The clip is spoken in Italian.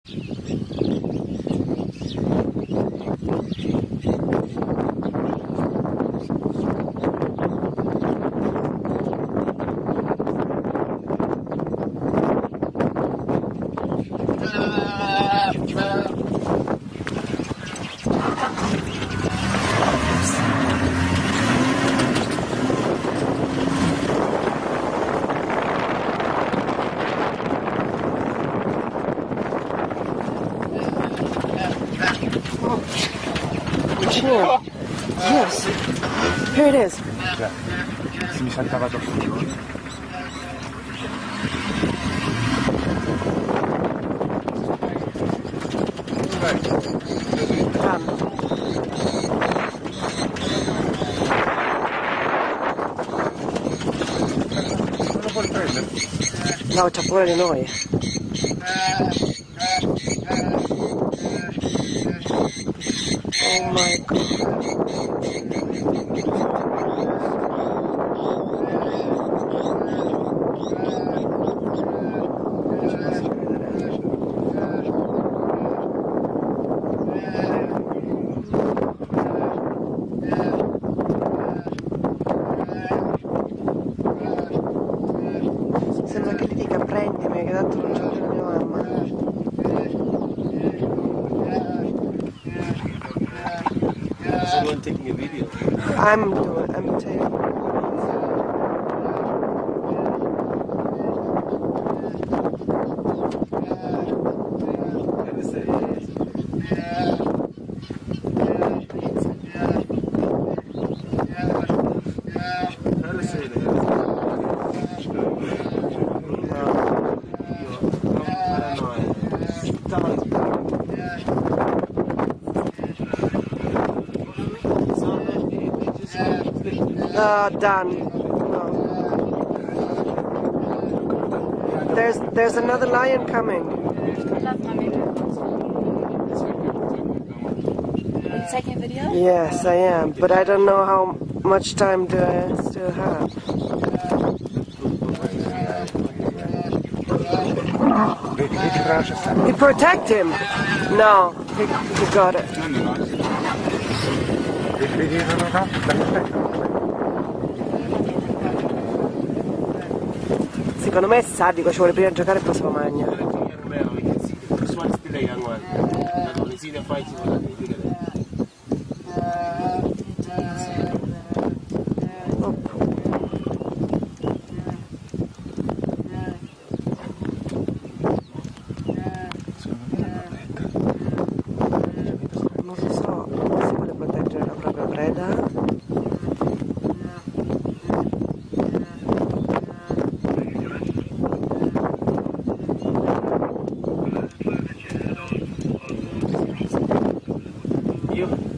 Yes, here it is. Già, se mi saltava addosso. Non lo puoi prendere? No, c'ha paura di noi. Oh my God. Sembra che gli dica prendimi, che tanto non c'è più mia mamma. Is anyone taking a video? I'm taking. Done. No. There's another lion coming. Are you taking a video? Yes, I am, but I don't know how much time do I still have. You protect him? No, he got it. Secondo me è sadico, ci vuole prima giocare e poi se lo mangia. Non lo so, si vuole proteggere la propria preda. Io